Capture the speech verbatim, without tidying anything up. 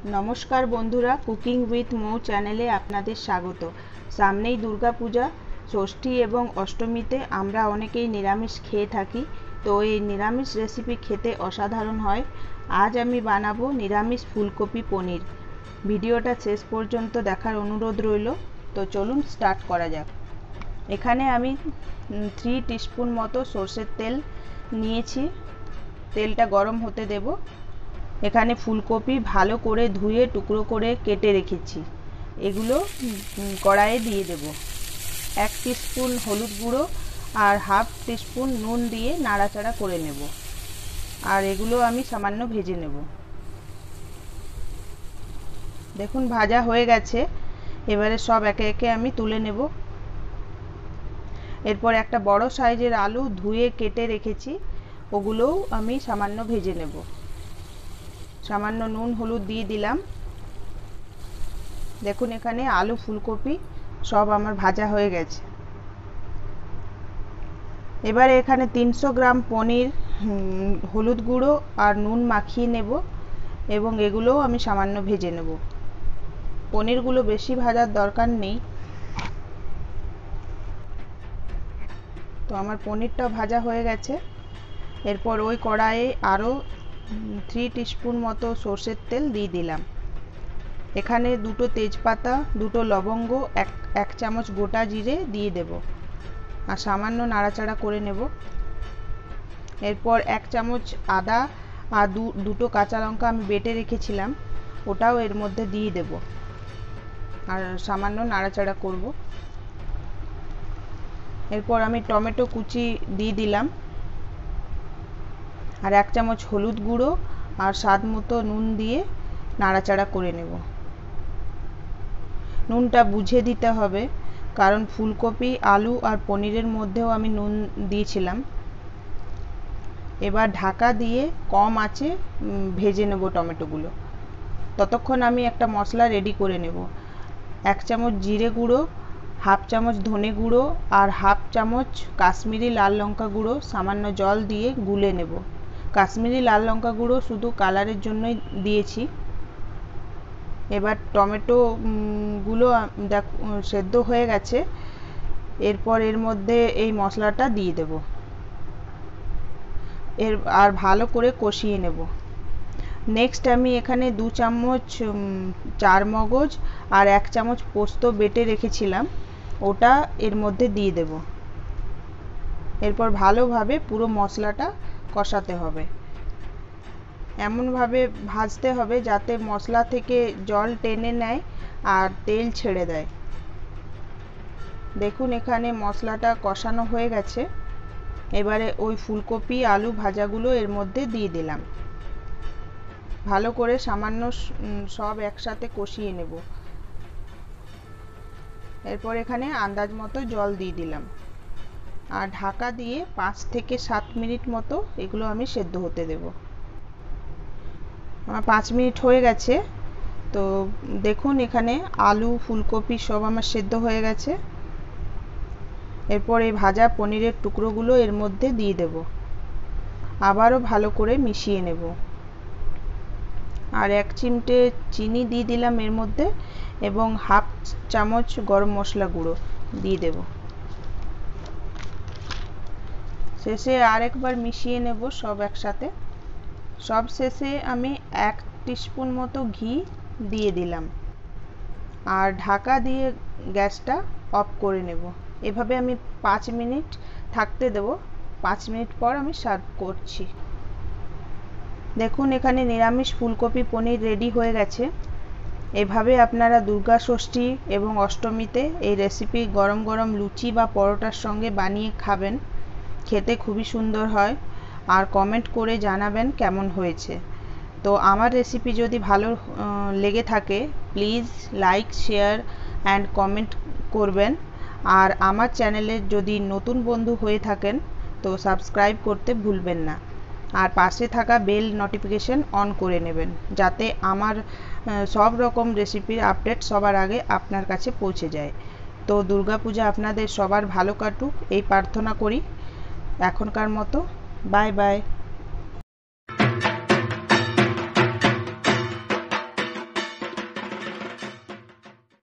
নমস্কার বন্ধুরা, cooking with মৌ চ্যানেলে আপনাদের স্বাগত। সামনেই দুর্গাপূজা, ষষ্ঠী এবং অষ্টমীতে আমরা অনেকেই নিরামিষ খেয়ে থাকি। তো এই নিরামিষ রেসিপি খেতে অসাধারণ হয়। আজ আমি বানাবো নিরামিষ ফুলকপি পনির। ভিডিওটা শেষ পর্যন্ত দেখার অনুরোধ রইল। তো চলুন স্টার্ট করা যাক। এখানে আমি থ্রি টিস্পুন মতো সর্ষের তেল নিয়েছি। তেলটা গরম হতে দেব। এখানে ফুলকপি ভালো করে ধুয়ে টুকরো করে কেটে রেখেছি, এগুলো কড়াইয়ে দিয়ে দেব। এক টিস্পুন হলুদ গুঁড়ো আর হাফ টিস্পুন নুন দিয়ে নাড়াচাড়া করে নেব। আর এগুলো আমি সামান্য ভেজে নেব। দেখুন ভাজা হয়ে গেছে। এবারে সব একে একে আমি তুলে নেব। এরপর একটা বড় সাইজের আলু ধুয়ে কেটে রেখেছি, ওগুলোও আমি সামান্য ভেজে নেব। সামান্য নুন হলুদ দিয়ে দিলাম। দেখুন এখানে আলু ফুলকপি সব আমার ভাজা হয়ে গেছে। এবারে এখানে তিনশো গ্রাম পনির হলুদ গুঁড়ো আর নুন মাখিয়ে নেব এবং এগুলোও আমি সামান্য ভেজে নেব। পনিরগুলো বেশি ভাজার দরকার নেই। তো আমার পনিরটা ভাজা হয়ে গেছে। এরপর ওই কড়াইয়ে আরও থ্রি টিস্পুন মতো সর্ষের তেল দিয়ে দিলাম। এখানে দুটো তেজপাতা, দুটো লবঙ্গ, এক এক চামচ গোটা জিরে দিয়ে দেব আর সামান্য নাড়াচাড়া করে নেব। এরপর এক চামচ আদা আর দুটো কাঁচা লঙ্কা আমি বেটে রেখেছিলাম, ওটাও এর মধ্যে দিয়ে দেব আর সামান্য নাড়াচাড়া করব। এরপর আমি টমেটো কুচি দিয়ে দিলাম আর এক চামচ হলুদ গুঁড়ো আর স্বাদ মতো নুন দিয়ে নাড়াচাড়া করে নেব। নুনটা বুঝে দিতে হবে, কারণ ফুলকপি আলু আর পনিরের মধ্যেও আমি নুন দিয়েছিলাম। এবার ঢাকা দিয়ে কম আঁচে ভেজে নেব টমেটোগুলো। ততক্ষণ আমি একটা মশলা রেডি করে নেব। এক চামচ জিরে গুঁড়ো, হাফ চামচ ধনে গুঁড়ো আর হাফ চামচ কাশ্মীরি লাল লঙ্কা গুঁড়ো সামান্য জল দিয়ে গুলে নেব। কাশ্মীরি লাল লঙ্কা গুঁড়ো শুধু কালারের জন্যই দিয়েছি। এবার টমেটো গুলো সেদ্ধ হয়ে গেছে। এরপর এর মধ্যে এই মশলাটা দিয়ে দেব এর আর ভালো করে কষিয়ে নেব। নেক্সট আমি এখানে দু চামচ চার মগজ আর এক চামচ পোস্ত বেটে রেখেছিলাম, ওটা এর মধ্যে দিয়ে দেব। এরপর ভালোভাবে পুরো মশলাটা কষাতে হবে। এমনভাবে ভাজতে হবে যাতে মশলা থেকে জল টেনে নেয় আর তেল ছেড়ে দেয়। দেখুন এখানে মশলাটা কষানো হয়ে গেছে। এবারে ওই ফুলকপি আলু ভাজাগুলো এর মধ্যে দিয়ে দিলাম। ভালো করে সামান্য সব একসাথে কষিয়ে নেব। এরপর এখানে আন্দাজ মতো জল দিয়ে দিলাম আর ঢাকা দিয়ে পাঁচ থেকে সাত মিনিট মতো এগুলো আমি সেদ্ধ হতে দেব। আমার পাঁচ মিনিট হয়ে গেছে। তো দেখুন এখানে আলু ফুলকপি সব আমার সেদ্ধ হয়ে গেছে। এরপর এই ভাজা পনিরের টুকরোগুলো এর মধ্যে দিয়ে দেব। আবারও ভালো করে মিশিয়ে নেব আর এক চিমটে চিনি দিয়ে দিলাম এর মধ্যে এবং হাফ চামচ গরম মশলা গুঁড়ো দিয়ে দেব। শেষে আরেকবার মিশিয়ে নেব সব একসাথে। সব শেষে আমি এক টিস্পুন মতো ঘি দিয়ে দিলাম আর ঢাকা দিয়ে গ্যাসটা অফ করে নেব। এভাবে আমি পাঁচ মিনিট থাকতে দেব। পাঁচ মিনিট পর আমি সার্ভ করছি। দেখুন এখানে নিরামিষ ফুলকপি পনির রেডি হয়ে গেছে। এভাবে আপনারা দুর্গা ষষ্ঠী এবং অষ্টমীতে এই রেসিপি গরম গরম লুচি বা পরোটার সঙ্গে বানিয়ে খাবেন। খেতে খুবই সুন্দর হয়। আর কমেন্ট করে জানাবেন কেমন হয়েছে। তো আমার রেসিপি যদি ভালো লেগে থাকে please like share and comment করবেন। আর আমার চ্যানেলের যদি নতুন বন্ধু হয়ে থাকেন তো সাবস্ক্রাইব করতে ভুলবেন না আর পাশে থাকা বেল নোটিফিকেশন অন করে নেবেন, যাতে আমার সব রকম রেসিপির আপডেট সবার আগে আপনার কাছে পৌঁছে যায়। তো দুর্গাপূজা আপনাদের সবার ভালো কাটুক এই প্রার্থনা করি। এখনকার মতো বাই বাই।